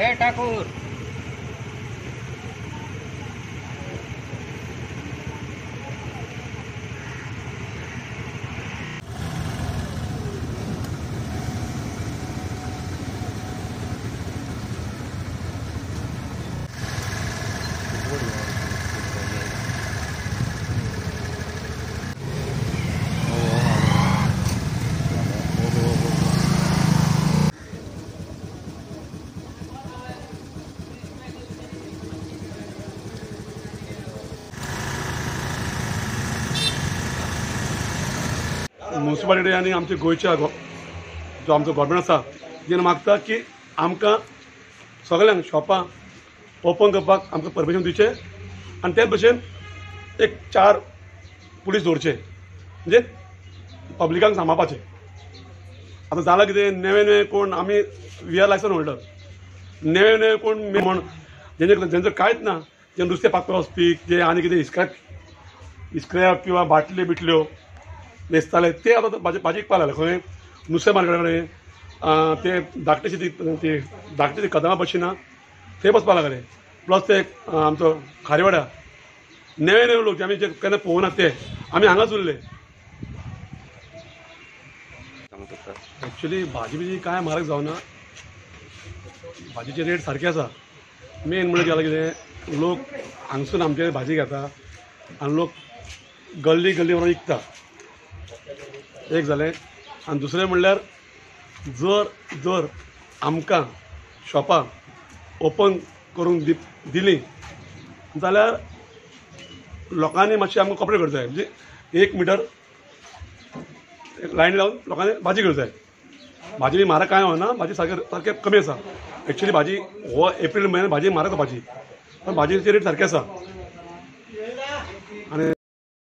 ए Thakur municipality आनी आमच्या गोयच्या जो आमचो गव्हर्मेंट आसा जेन्ना मागता की आमकां सगळ्यांक शॉपां ओपन करपाक आमकां परमिशन दिवचें आनी त्याच भशेन एक 4 पुलीस दवरचे म्हणजे पब्लिकांक सांबाळपाचें। आतां जालां कितें नेवे कोण आमी VR लायसन होल्डर नेवे कोण म्हण जेंचें कांयच ना जे नुस्तें पाकपाक वचपी जे आनी कितें इस्क्रॅप किंवा बाटल्यो बिटल्यो न्हेसताले ते आतां भाजी विकपाक लागले खंय नुस्तें मार्केटा कडेन ते धाकटे कदंबा बशीना थंय वचपाक लागले। प्लस ते आमचो खारेवाड्या नेवे लोक आमी जे केन्ना पळोवना ते आमी हांगाच उरले। एक्चुअली भाजी कांय म्हारग जावना, भाजीचे रेट सारखे आसा। मेन म्हणजे जालां कितें लोक हांगसून आमचे भाजी घेता आनी लोक गल्ली व्हरून विकता एक जालें। आनी दुसरें म्हणल्यार जर आमकां शॉपां ओपन करूंक दिलीं जाल्यार लोकांनी मातशें आमकां कॉपरेट करचें जाय, म्हणजे 1 मिटर लायनी लावन लोकांनी भाजी घेवंक जाय। भाजी म्हारग कांय होना, भाजी सारकें कमी आसा। एक्चुअली भाजी हो एप्रील म्हयन्यान भाजी म्हारग जावपाची पण भाजीचे रेट सारके आसा। आनी